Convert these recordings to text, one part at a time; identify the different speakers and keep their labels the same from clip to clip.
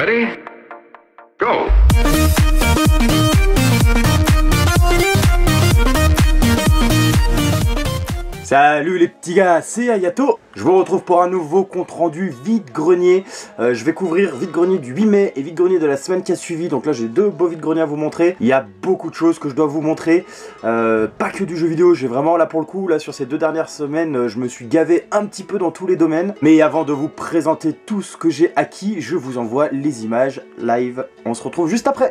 Speaker 1: Ready? Go!
Speaker 2: Salut les petits gars, c'est Ayato. Je vous retrouve pour un nouveau compte rendu vide-grenier. Je vais couvrir vide-grenier du 8 mai et vide-grenier de la semaine qui a suivi. Donc là j'ai deux beaux vide-greniers à vous montrer. Il y a beaucoup de choses que je dois vous montrer. Pas que du jeu vidéo, j'ai vraiment là pour le coup, là sur ces 2 dernières semaines, je me suis gavé un petit peu dans tous les domaines. Mais avant de vous présenter tout ce que j'ai acquis, je vous envoie les images live. On se retrouve juste après.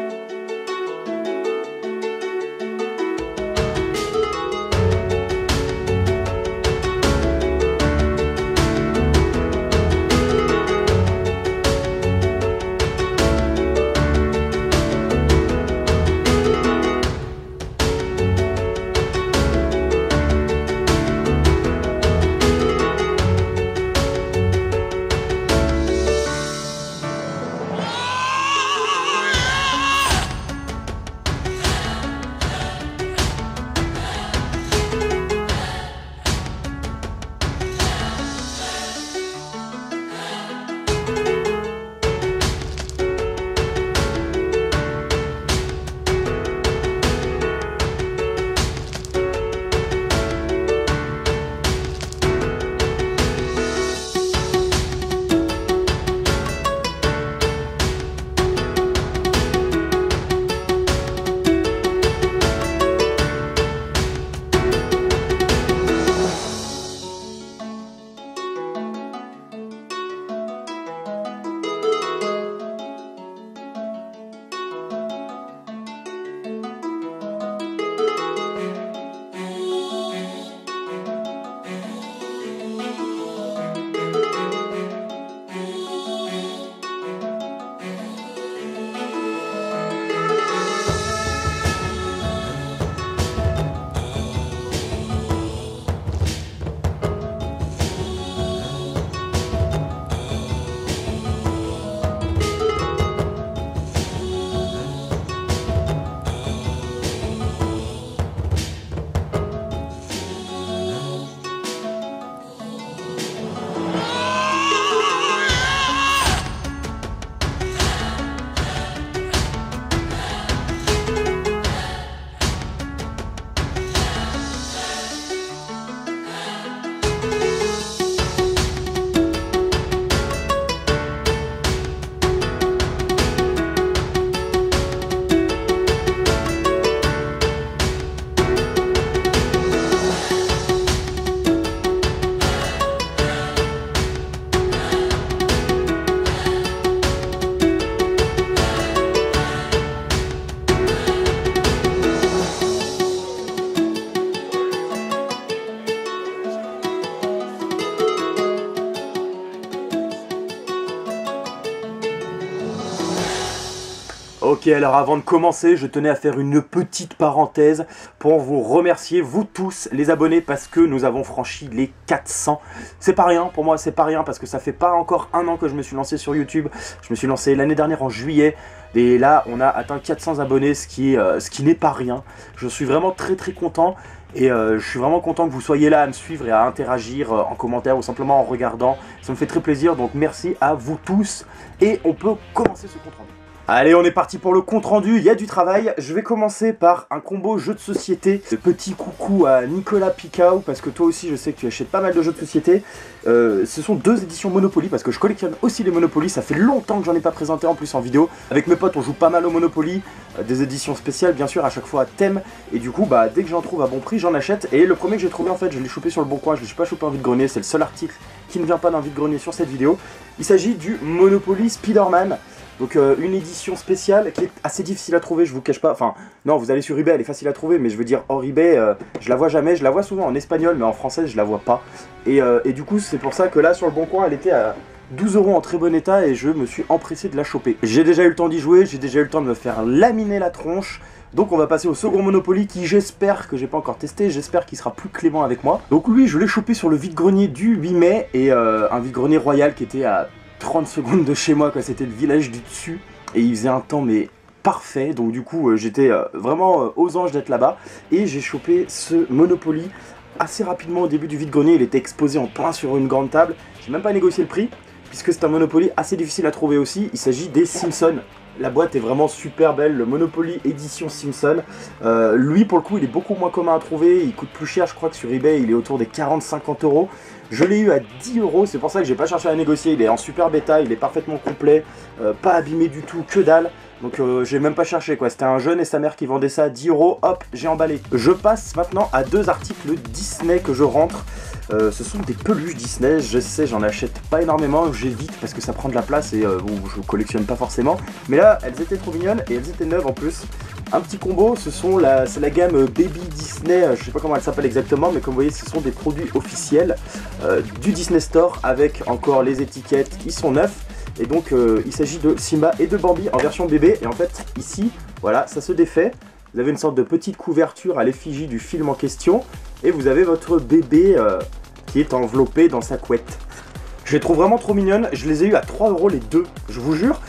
Speaker 2: Ok, alors avant de commencer, je tenais à faire une petite parenthèse pour vous remercier, vous tous les abonnés, parce que nous avons franchi les 400. C'est pas rien, pour moi c'est pas rien, parce que ça fait pas encore 1 an que je me suis lancé sur YouTube. Je me suis lancé l'année dernière en juillet, et là on a atteint 400 abonnés, ce qui n'est pas rien. Je suis vraiment très content. Et je suis vraiment content que vous soyez là à me suivre et à interagir en commentaire ou simplement en regardant. Ça me fait très plaisir, donc merci à vous tous. Et on peut commencer ce compte rendu. Allez, on est parti pour le compte rendu, il y a du travail. Je vais commencer par un combo jeu de société. Petit coucou à Nicolas Picao, parce que toi aussi je sais que tu achètes pas mal de jeux de société. Ce sont 2 éditions Monopoly, parce que je collectionne aussi les Monopoly. Ça fait longtemps que j'en ai pas présenté en plus en vidéo. Avec mes potes on joue pas mal au Monopoly. Des éditions spéciales bien sûr, à chaque fois à thème. Et du coup bah dès que j'en trouve à bon prix j'en achète. Et le premier que j'ai trouvé en fait je l'ai chopé sur le bon coin. Je l'ai pas chopé en vide-grenier, c'est le seul article qui ne vient pas d'un vide-grenier sur cette vidéo. Il s'agit du Monopoly Spider-Man. Donc une édition spéciale qui est assez difficile à trouver, je vous cache pas. Enfin, non, vous allez sur eBay, elle est facile à trouver, mais je veux dire, hors eBay, je la vois jamais. Je la vois souvent en espagnol, mais en français, je la vois pas. Et du coup, c'est pour ça que là, sur le bon coin, elle était à 12 € en très bon état et je me suis empressé de la choper. J'ai déjà eu le temps d'y jouer, j'ai déjà eu le temps de me faire laminer la tronche. Donc on va passer au second Monopoly qui j'espère que j'ai pas encore testé, j'espère qu'il sera plus clément avec moi. Donc lui je l'ai chopé sur le vide-grenier du 8 mai et un vide-grenier royal qui était à 30 secondes de chez moi, quoi. C'était le village du dessus et il faisait un temps mais parfait, donc du coup j'étais vraiment aux anges d'être là-bas et j'ai chopé ce Monopoly assez rapidement au début du vide-grenier. Il était exposé en plein sur une grande table, j'ai même pas négocié le prix. puisque c'est un Monopoly assez difficile à trouver aussi. Il s'agit des Simpsons. La boîte est vraiment super belle, le Monopoly édition Simpson. Lui pour le coup il est beaucoup moins commun à trouver, il coûte plus cher, je crois que sur eBay il est autour des 40-50 euros. Je l'ai eu à 10 euros, c'est pour ça que j'ai pas cherché à négocier, il est en super bêta, il est parfaitement complet, pas abîmé du tout, que dalle. Donc j'ai même pas cherché quoi, c'était un jeune et sa mère qui vendait ça à 10 euros, hop, j'ai emballé. Je passe maintenant à deux articles Disney que je rentre. Ce sont des peluches Disney, je sais j'en achète pas énormément, j'évite parce que ça prend de la place et je collectionne pas forcément. Mais là elles étaient trop mignonnes et elles étaient neuves en plus. Un petit combo, c'est la gamme Baby Disney, je sais pas comment elle s'appelle exactement, mais comme vous voyez ce sont des produits officiels du Disney Store avec encore les étiquettes qui sont neufs. Et donc il s'agit de Simba et de Bambi en version bébé. Et en fait ici, voilà, ça se défait. Vous avez une sorte de petite couverture à l'effigie du film en question. Et vous avez votre bébé qui est enveloppé dans sa couette. Je les trouve vraiment trop mignonnes. Je les ai eu à 3 euros les deux, je vous jure.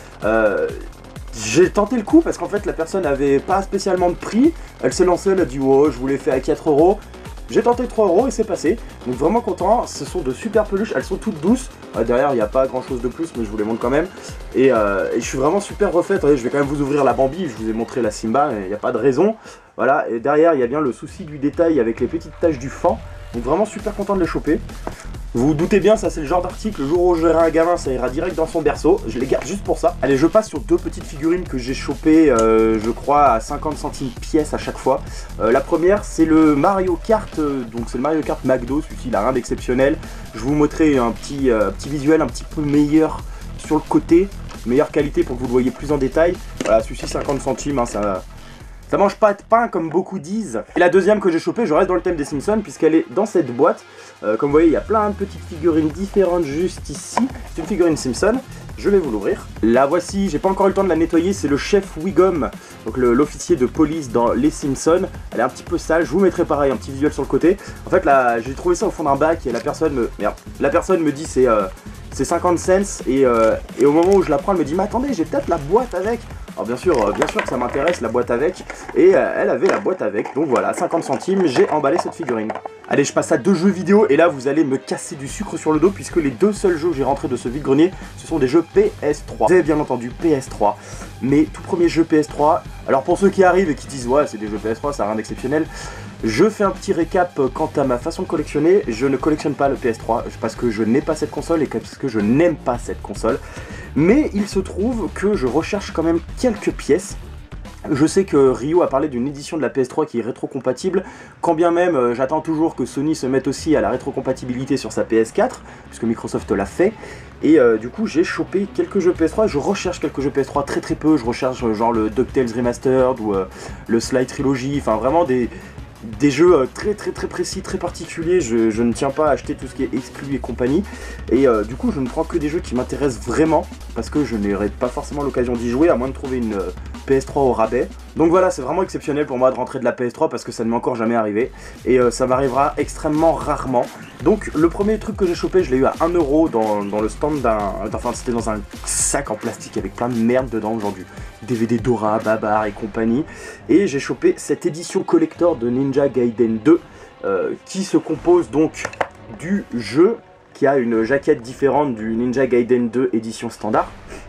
Speaker 2: J'ai tenté le coup parce qu'en fait la personne avait pas spécialement de prix. Elle s'est lancée, elle a dit oh, je vous l'ai fait à 4 euros. J'ai tenté 3 euros et c'est passé. Donc vraiment content. Ce sont de super peluches. Elles sont toutes douces. Derrière il n'y a pas grand chose de plus mais je vous les montre quand même. Et je suis vraiment super refait. Attendez, je vais quand même vous ouvrir la Bambi. Je vous ai montré la Simba. Il n'y a pas de raison. Voilà. Et derrière il y a bien le souci du détail avec les petites taches du fan. Donc vraiment super content de les choper. Vous vous doutez bien, ça c'est le genre d'article, le jour où j'aurai un gamin, ça ira direct dans son berceau. Je les garde juste pour ça. Allez, je passe sur deux petites figurines que j'ai chopées, je crois, à 50 centimes pièce à chaque fois. La première, c'est le Mario Kart, donc c'est le Mario Kart McDo, celui-ci il a rien d'exceptionnel. Je vous montrerai un petit visuel un petit peu meilleur sur le côté, meilleure qualité pour que vous le voyez plus en détail. Voilà, celui-ci 50 centimes, hein, ça mange pas de pain comme beaucoup disent. Et la deuxième que j'ai chopée, je reste dans le thème des Simpsons puisqu'elle est dans cette boîte. Comme vous voyez, il y a plein de petites figurines différentes juste ici. C'est une figurine Simpson. Je vais vous l'ouvrir. La voici, j'ai pas encore eu le temps de la nettoyer, c'est le chef Wiggum, donc l'officier de police dans les Simpsons. Elle est un petit peu sale, je vous mettrai pareil un petit visuel sur le côté. En fait là, j'ai trouvé ça au fond d'un bac et la personne me dit c'est 50 cents et au moment où je la prends, elle me dit mais attendez, j'ai peut-être la boîte avec. Alors bien sûr que ça m'intéresse la boîte avec et elle avait la boîte avec, donc voilà, 50 centimes, j'ai emballé cette figurine. Allez, je passe à deux jeux vidéo et là vous allez me casser du sucre sur le dos puisque les deux seuls jeux que j'ai rentrés de ce vide-grenier, ce sont des jeux PS3. Vous avez bien entendu PS3, mes tout premiers jeux PS3. Alors pour ceux qui arrivent et qui disent ouais c'est des jeux PS3, ça n'a rien d'exceptionnel, je fais un petit récap quant à ma façon de collectionner. Je ne collectionne pas le PS3 parce que je n'ai pas cette console et parce que je n'aime pas cette console. Mais il se trouve que je recherche quand même quelques pièces. Je sais que Ryo a parlé d'une édition de la PS3 qui est rétrocompatible, quand bien même j'attends toujours que Sony se mette aussi à la rétrocompatibilité sur sa PS4, puisque Microsoft l'a fait. Et du coup j'ai chopé quelques jeux PS3, je recherche quelques jeux PS3 très peu, je recherche genre le DuckTales Remastered ou le Sly Trilogy, enfin vraiment des jeux très précis, très particuliers. Je ne tiens pas à acheter tout ce qui est exclu et compagnie. Et du coup je ne prends que des jeux qui m'intéressent vraiment, parce que je n'aurai pas forcément l'occasion d'y jouer, à moins de trouver une PS3 au rabais. Donc voilà, c'est vraiment exceptionnel pour moi de rentrer de la PS3 parce que ça ne m'est encore jamais arrivé. Et ça m'arrivera extrêmement rarement. Donc le premier truc que j'ai chopé, je l'ai eu à 1 euro dans le stand enfin c'était dans un sac en plastique avec plein de merde dedans, genre du DVD Dora, Babar et compagnie. Et j'ai chopé cette édition collector de Ninja Gaiden 2 qui se compose donc du jeu, qui a une jaquette différente du Ninja Gaiden 2 édition standard,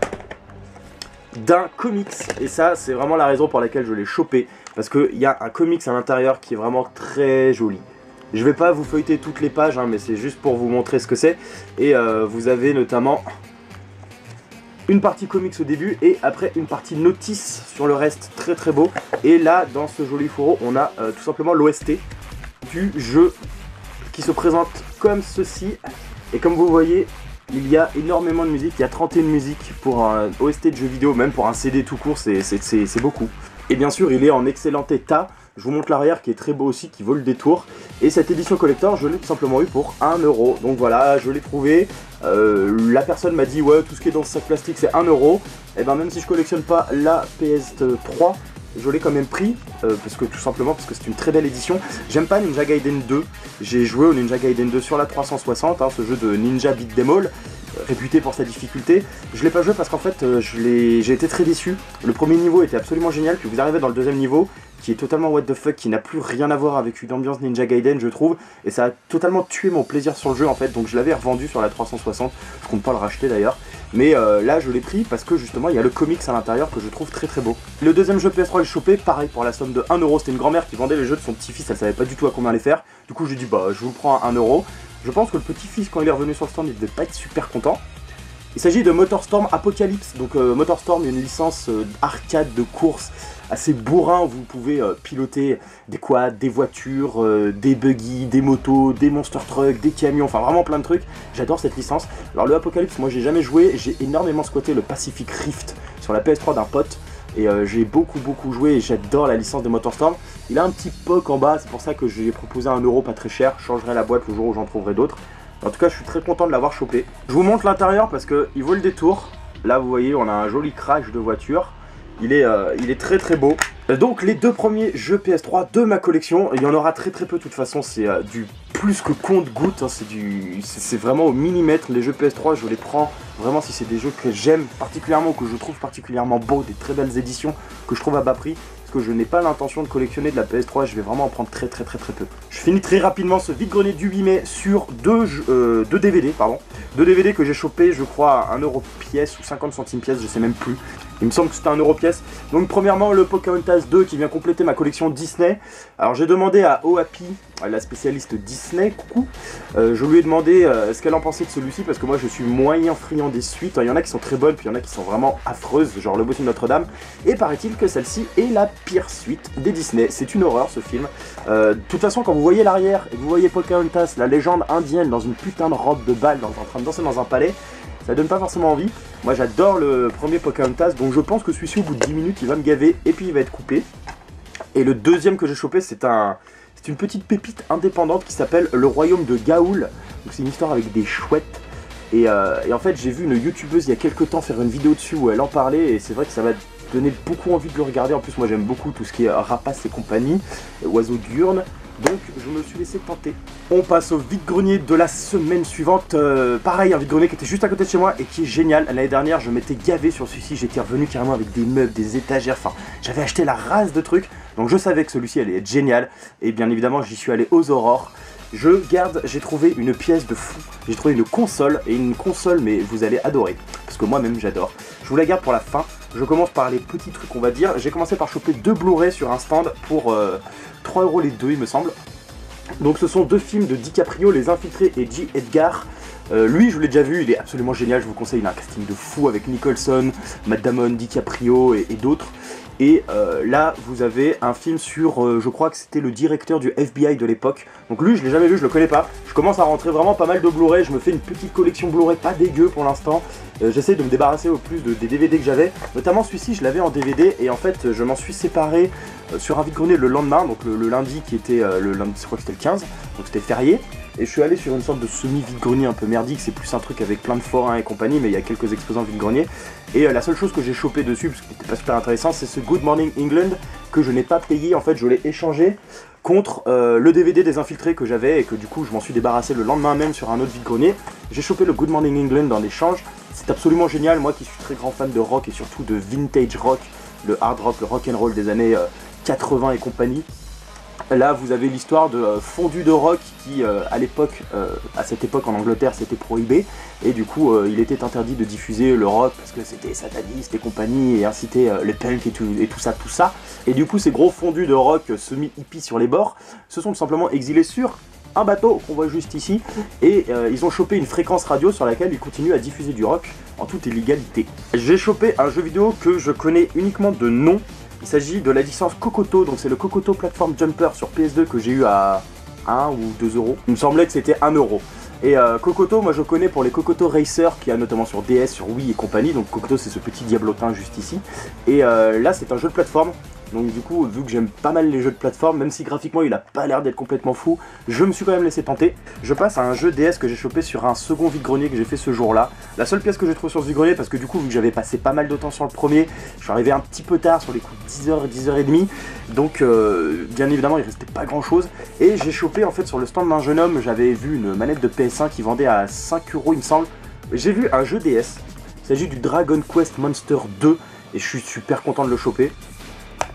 Speaker 2: d'un comics, et ça c'est vraiment la raison pour laquelle je l'ai chopé, parce qu'il y a un comics à l'intérieur qui est vraiment très joli. Je vais pas vous feuilleter toutes les pages, hein, mais c'est juste pour vous montrer ce que c'est. Et vous avez notamment une partie comics au début et après une partie notice sur le reste, très beau. Et là dans ce joli fourreau on a tout simplement l'OST du jeu qui se présente comme ceci. Et comme vous voyez, il y a énormément de musique, il y a 31 musiques pour un OST de jeu vidéo, même pour un CD tout court, c'est beaucoup. Et bien sûr, il est en excellent état. Je vous montre l'arrière qui est très beau aussi, qui vaut le détour. Et cette édition collector, je l'ai tout simplement eu pour 1 euro. Donc voilà, je l'ai trouvé. La personne m'a dit, ouais, tout ce qui est dans ce sac plastique, c'est 1 euro. Et ben même si je collectionne pas la PS3, je l'ai quand même pris, tout simplement parce que c'est une très belle édition. J'aime pas Ninja Gaiden 2, j'ai joué au Ninja Gaiden 2 sur la 360, hein, ce jeu de ninja beat'em all, réputé pour sa difficulté. Je l'ai pas joué parce qu'en fait j'ai été très déçu. Le premier niveau était absolument génial, puis vous arrivez dans le deuxième niveau, qui est totalement what the fuck, qui n'a plus rien à voir avec une ambiance Ninja Gaiden je trouve, et ça a totalement tué mon plaisir sur le jeu en fait, donc je l'avais revendu sur la 360, je compte pas le racheter d'ailleurs, mais là je l'ai pris parce que justement il y a le comics à l'intérieur que je trouve très très beau. Le deuxième jeu PS3 que j'ai chopé, pareil pour la somme de 1€, c'était une grand-mère qui vendait les jeux de son petit-fils, elle savait pas du tout à combien les faire, du coup j'ai dit bah je vous le prends à 1€, je pense que le petit-fils quand il est revenu sur le stand il devait pas être super content. Il s'agit de MotorStorm Apocalypse, donc MotorStorm est une licence arcade de course assez bourrin où vous pouvez piloter des quads, des voitures, des buggy, des motos, des monster trucks, des camions, enfin vraiment plein de trucs. J'adore cette licence. Alors le Apocalypse, moi j'ai jamais joué, j'ai énormément squatté le Pacific Rift sur la PS3 d'un pote et j'ai beaucoup joué et j'adore la licence de MotorStorm. Il a un petit POC en bas, c'est pour ça que je lui ai proposé 1€ pas très cher, je changerai la boîte le jour où j'en trouverai d'autres. En tout cas, je suis très content de l'avoir chopé. Je vous montre l'intérieur parce qu'il vaut le détour. Là, vous voyez, on a un joli crash de voiture. Il est très très beau. Donc, les deux premiers jeux PS3 de ma collection. Il y en aura très peu de toute façon. C'est du plus que compte-goutte. Hein. C'est vraiment au millimètre. Les jeux PS3, je les prends vraiment si c'est des jeux que j'aime particulièrement, que je trouve particulièrement beaux, des très belles éditions que je trouve à bas prix. Que je n'ai pas l'intention de collectionner de la PS3, je vais vraiment en prendre très peu. Je finis très rapidement ce vide-grenier du 8 mai sur deux DVD, Deux DVD que j'ai chopé, je crois, à 1€ pièce ou 50 centimes pièce, je sais même plus. Il me semble que c'était 1€ pièce. Donc premièrement, le Pocahontas 2 qui vient compléter ma collection Disney. Alors j'ai demandé à Oapi, la spécialiste Disney, coucou, je lui ai demandé ce qu'elle en pensait de celui-ci parce que moi je suis moyen friand des suites. Il y en a qui sont très bonnes, puis il y en a qui sont vraiment affreuses, genre Le Bossu de Notre-Dame. Et paraît-il que celle-ci est la pire suite des Disney. C'est une horreur ce film. De toute façon, quand vous voyez l'arrière et que vous voyez Pocahontas, la légende indienne, dans une putain de robe de bal, en train de danser dans un palais, ça donne pas forcément envie. Moi j'adore le premier Pocahontas, donc je pense que celui-ci au bout de 10 minutes il va me gaver et puis il va être coupé. Et le deuxième que j'ai chopé, c'est une petite pépite indépendante qui s'appelle Le Royaume de Gaoul. Donc c'est une histoire avec des chouettes. Et en fait j'ai vu une youtubeuse il y a quelques temps faire une vidéo dessus où elle en parlait et c'est vrai que ça m'a donné beaucoup envie de le regarder. En plus moi j'aime beaucoup tout ce qui est rapaces et compagnie, oiseaux diurnes. Donc je me suis laissé tenter. On passe au vide-grenier de la semaine suivante. Pareil, un vide-grenier qui était juste à côté de chez moi et qui est génial. L'année dernière, je m'étais gavé sur celui-ci. J'étais revenu carrément avec des meubles, des étagères. Enfin, j'avais acheté la race de trucs. Donc je savais que celui-ci allait être génial. Et bien évidemment, j'y suis allé aux aurores. J'ai trouvé une pièce de fou. J'ai trouvé une console. Et une console, mais vous allez adorer. Parce que moi-même, j'adore. Je vous la garde pour la fin. Je commence par les petits trucs, on va dire. J'ai commencé par choper 2 Blu-ray sur un stand pour 3€ les deux, il me semble. Donc ce sont 2 films de DiCaprio, Les Infiltrés et J. Edgar. Lui, je l'ai déjà vu, il est absolument génial, je vous conseille, il a un casting de fou avec Nicholson, Matt Damon, DiCaprio et d'autres. Et là, vous avez un film sur, je crois que c'était le directeur du FBI de l'époque. Donc lui, je l'ai jamais vu, je le connais pas. Je commence à rentrer vraiment pas mal de Blu-ray, je me fais une petite collection Blu-ray, pas dégueu pour l'instant. J'essaie de me débarrasser au plus des DVD que j'avais. Notamment celui-ci, je l'avais en DVD et en fait, je m'en suis séparé sur un vide-grenier le lendemain, donc le lundi qui était, le lundi, je crois que c'était le 15, donc c'était férié. Et je suis allé sur une sorte de semi-vide-grenier un peu merdique, c'est plus un truc avec plein de forains et compagnie, mais il y a quelques exposants vide-grenier. Et la seule chose que j'ai chopé dessus, parce que c'était pas super intéressant, c'est ce Good Morning England que je n'ai pas payé, en fait je l'ai échangé contre le DVD des Infiltrés que j'avais et que du coup je m'en suis débarrassé le lendemain même sur un autre vide-grenier. J'ai chopé le Good Morning England en échange, c'est absolument génial, moi qui suis très grand fan de rock et surtout de vintage rock, le hard rock, le rock and roll des années 80 et compagnie. Là, vous avez l'histoire de fondu de rock qui, à cette époque en Angleterre, c'était prohibé. Et du coup, il était interdit de diffuser le rock parce que c'était sataniste et compagnie et incitait les punks et tout ça. Et du coup, ces gros fondus de rock semi-hippie sur les bords se sont tout simplement exilés sur un bateau qu'on voit juste ici. Et ils ont chopé une fréquence radio sur laquelle ils continuent à diffuser du rock en toute illégalité. J'ai chopé un jeu vidéo que je connais uniquement de nom. Il s'agit de la licence Kokoto, donc c'est le Kokoto Platform Jumper sur PS2 que j'ai eu à 1 ou 2€. Il me semblait que c'était 1€. Et Kokoto, moi je connais pour les Kokoto Racer qu'il y a notamment sur DS, sur Wii et compagnie. Donc Kokoto c'est ce petit diablotin juste ici. Et là c'est un jeu de plateforme. Donc du coup, vu que j'aime pas mal les jeux de plateforme, même si graphiquement il a pas l'air d'être complètement fou, je me suis quand même laissé tenter. Je passe à un jeu DS que j'ai chopé sur un second vide-grenier que j'ai fait ce jour-là. La seule pièce que j'ai trouvée sur ce vide-grenier, parce que du coup, vu que j'avais passé pas mal de temps sur le premier, je suis arrivé un petit peu tard, sur les coups de 10h, 10h30, donc bien évidemment il restait pas grand-chose. Et j'ai chopé en fait sur le stand d'un jeune homme, j'avais vu une manette de PS1 qui vendait à 5€ il me semble. J'ai vu un jeu DS, il s'agit du Dragon Quest Monster 2, et je suis super content de le choper.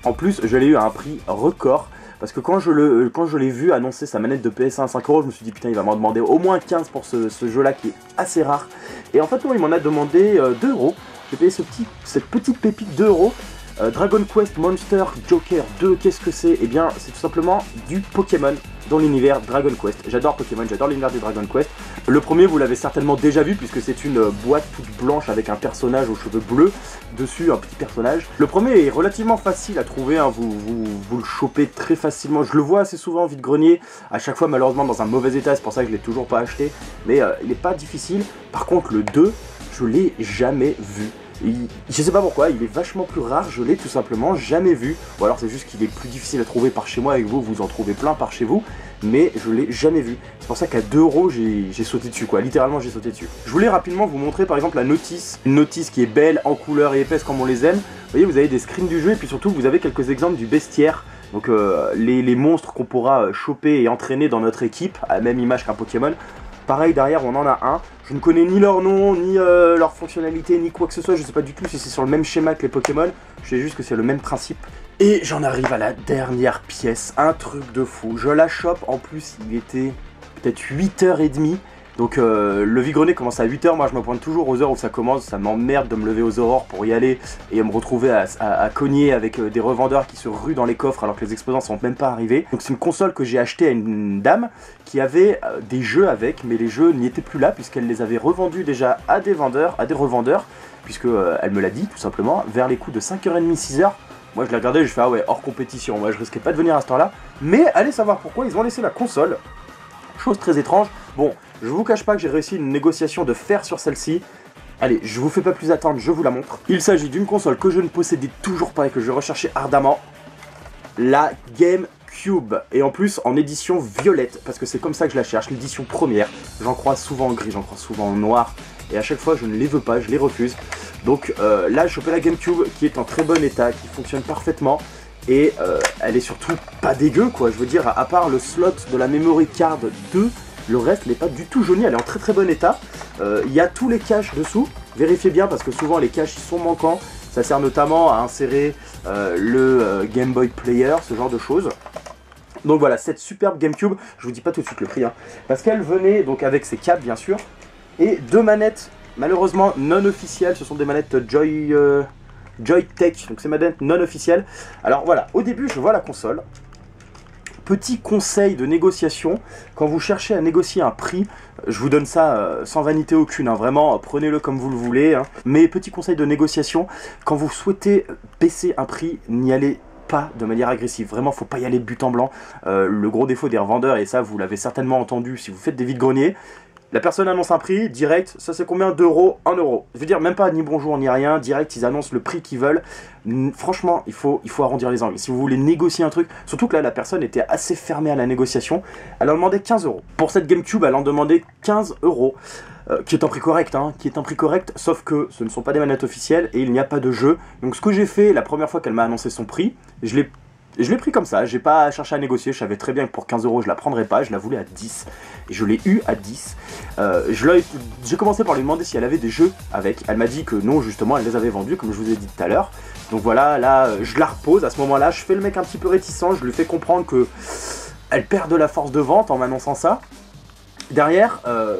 Speaker 2: En plus, je l'ai eu à un prix record. Parce que quand je l'ai vu annoncer sa manette de PS1 à 5 €, je me suis dit putain il va m'en demander au moins 15 pour ce jeu là qui est assez rare. Et en fait non, il m'en a demandé 2 €. J'ai payé cette petite pépite 2 €. Dragon Quest Monster Joker 2, qu'est-ce que c'est? Eh bien c'est tout simplement du Pokémon dans l'univers Dragon Quest. J'adore Pokémon, j'adore l'univers de Dragon Quest. Le premier vous l'avez certainement déjà vu puisque c'est une boîte toute blanche avec un personnage aux cheveux bleus dessus, un petit personnage. Le premier est relativement facile à trouver, hein. Vous le chopez très facilement. Je le vois assez souvent en vide-grenier, à chaque fois malheureusement dans un mauvais état, c'est pour ça que je l'ai toujours pas acheté. Mais il n'est pas difficile. Par contre le 2, je l'ai jamais vu. Je sais pas pourquoi, il est vachement plus rare, je l'ai tout simplement jamais vu. Ou alors c'est juste qu'il est plus difficile à trouver par chez moi, avec vous, vous en trouvez plein par chez vous. Mais je l'ai jamais vu. C'est pour ça qu'à 2 € j'ai sauté dessus quoi, littéralement j'ai sauté dessus. Je voulais rapidement vous montrer par exemple la notice. Une notice qui est belle, en couleur et épaisse comme on les aime. Vous voyez, vous avez des screens du jeu et puis surtout vous avez quelques exemples du bestiaire. Donc les monstres qu'on pourra choper et entraîner dans notre équipe, à la même image qu'un Pokémon. Pareil, derrière, on en a un. Je ne connais ni leur nom, ni leur fonctionnalité, ni quoi que ce soit. Je ne sais pas du tout si c'est sur le même schéma que les Pokémon. Je sais juste que c'est le même principe. Et j'en arrive à la dernière pièce. Un truc de fou. Je la chope. En plus, il était peut-être 8h30. Donc le vide-grenier commence à 8h, moi je me pointe toujours aux heures où ça commence, ça m'emmerde de me lever aux aurores pour y aller et me retrouver à cogner avec des revendeurs qui se ruent dans les coffres alors que les exposants sont même pas arrivés. Donc c'est une console que j'ai achetée à une dame qui avait des jeux avec, mais les jeux n'y étaient plus là puisqu'elle les avait revendus déjà à des vendeurs, à des revendeurs, puisque elle me l'a dit tout simplement, vers les coups de 5h30, 6h. Moi je l'ai regardé et je fais ah ouais, hors compétition, moi je risquais pas de venir à ce temps-là. Mais allez savoir pourquoi ils ont laissé la console. Chose très étrange. Bon, je vous cache pas que j'ai réussi une négociation de fer sur celle-ci. Allez, je vous fais pas plus attendre, je vous la montre. Il s'agit d'une console que je ne possédais toujours pas et que je recherchais ardemment. La GameCube. Et en plus en édition violette, parce que c'est comme ça que je la cherche, l'édition première. J'en crois souvent en gris, j'en crois souvent en noir. Et à chaque fois je ne les veux pas, je les refuse. Donc là, je chopais la GameCube qui est en très bon état, qui fonctionne parfaitement. Et elle est surtout pas dégueu quoi, je veux dire, à part le slot de la memory card 2, le reste n'est pas du tout jauni, elle est en très très bon état. Il y a tous les caches dessous, vérifiez bien parce que souvent les caches sont manquants. Ça sert notamment à insérer le Game Boy Player, ce genre de choses. Donc voilà, cette superbe GameCube, je vous dis pas tout de suite le prix, hein, parce qu'elle venait donc avec ses câbles bien sûr, et deux manettes malheureusement non officielles, ce sont des manettes Joytech, donc c'est ma manette non officielle. Alors voilà, au début je vois la console. Petit conseil de négociation, quand vous cherchez à négocier un prix, je vous donne ça sans vanité aucune, hein, vraiment prenez-le comme vous le voulez. Hein. Mais petit conseil de négociation, quand vous souhaitez baisser un prix, n'y allez pas de manière agressive, vraiment faut pas y aller but en blanc. Le gros défaut des revendeurs, et ça vous l'avez certainement entendu si vous faites des vides-greniers, la personne annonce un prix, direct, ça c'est combien d'euros? 1 €. Je veux dire, même pas ni bonjour ni rien, direct, ils annoncent le prix qu'ils veulent. Franchement, il faut arrondir les angles. Si vous voulez négocier un truc, surtout que là, la personne était assez fermée à la négociation, elle en demandait 15 €. Pour cette GameCube, elle en demandait 15 €. Qui est un prix correct, hein, qui est un prix correct, sauf que ce ne sont pas des manettes officielles et il n'y a pas de jeu. Donc ce que j'ai fait la première fois qu'elle m'a annoncé son prix, je l'ai pris comme ça, j'ai pas cherché à négocier, je savais très bien que pour 15 € je la prendrais pas, je la voulais à 10. Et je l'ai eu à 10. J'ai commencé par lui demander si elle avait des jeux avec. Elle m'a dit que non, justement, elle les avait vendus, comme je vous ai dit tout à l'heure. Donc voilà, là, je la repose. À ce moment-là, je fais le mec un petit peu réticent, je lui fais comprendre que elle perd de la force de vente en m'annonçant ça. Derrière,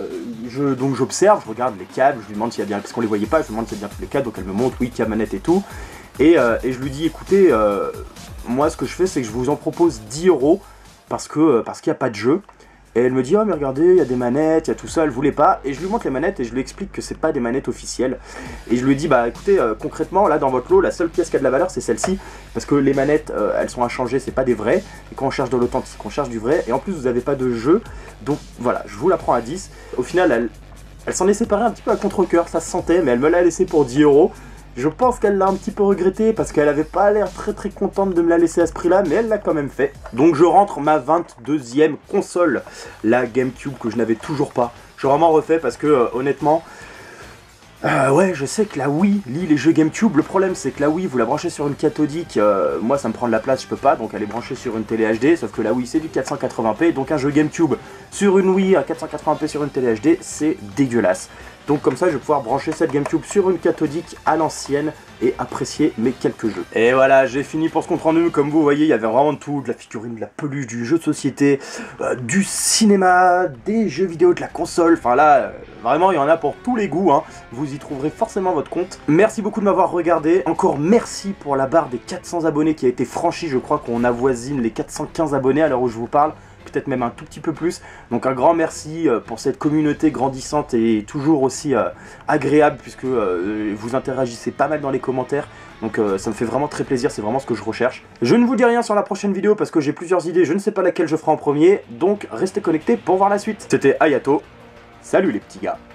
Speaker 2: donc j'observe, je regarde les câbles, je lui demande s'il y a bien, parce qu'on les voyait pas, je lui demande s'il y a bien tous les câbles, donc elle me montre, oui, câble, manette et tout. Et je lui dis, écoutez, moi ce que je fais, c'est que je vous en propose 10 € parce qu'il n'y a pas de jeu. Et elle me dit, oh mais regardez, il y a des manettes, il y a tout ça, elle voulait pas. Et je lui montre les manettes et je lui explique que c'est pas des manettes officielles. Et je lui dis, bah écoutez, concrètement, là dans votre lot, la seule pièce qui a de la valeur, c'est celle-ci. Parce que les manettes, elles sont à changer, c'est pas des vraies. Et quand on cherche de l'authentique, on cherche du vrai. Et en plus, vous n'avez pas de jeu. Donc voilà, je vous la prends à 10. Au final, elle s'en est séparée un petit peu à contre-cœur, ça se sentait, mais elle me l'a laissé pour 10 €. Je pense qu'elle l'a un petit peu regretté parce qu'elle avait pas l'air très contente de me la laisser à ce prix-là, mais elle l'a quand même fait. Donc je rentre ma 22e console, la GameCube que je n'avais toujours pas. Je l'ai vraiment refait parce que honnêtement, Ouais, je sais que la Wii lit les jeux GameCube. Le problème, c'est que la Wii, vous la branchez sur une cathodique. Moi, ça me prend de la place, je peux pas. Donc, elle est branchée sur une télé HD. Sauf que la Wii, c'est du 480p. Donc, un jeu GameCube sur une Wii à 480p sur une télé HD, c'est dégueulasse. Donc, comme ça, je vais pouvoir brancher cette GameCube sur une cathodique à l'ancienne et apprécier mes quelques jeux. Et voilà, j'ai fini pour ce compte rendu. Comme vous voyez, il y avait vraiment de tout, de la figurine, de la peluche, du jeu de société, du cinéma, des jeux vidéo, de la console. Enfin là, vraiment, il y en a pour tous les goûts, hein. Vous y trouverez forcément votre compte. Merci beaucoup de m'avoir regardé. Encore merci pour la barre des 400 abonnés qui a été franchie. Je crois qu'on avoisine les 415 abonnés à l'heure où je vous parle. Peut-être même un tout petit peu plus. Donc un grand merci pour cette communauté grandissante et toujours aussi agréable, puisque vous interagissez pas mal dans les commentaires. Donc ça me fait vraiment très plaisir, c'est vraiment ce que je recherche. Je ne vous dis rien sur la prochaine vidéo parce que j'ai plusieurs idées, je ne sais pas laquelle je ferai en premier. Donc restez connectés pour voir la suite. C'était Ayato, salut les petits gars.